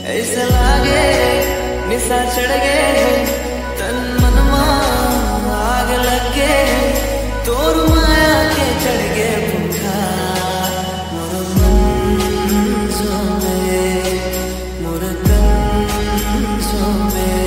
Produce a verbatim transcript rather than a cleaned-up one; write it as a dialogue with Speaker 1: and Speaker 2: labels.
Speaker 1: ऐसा लागे निशा चढ़ गए तन मन में आग लग गए तोर माया के चढ़ गए भूखा मोर मन सो में मोर तन सो में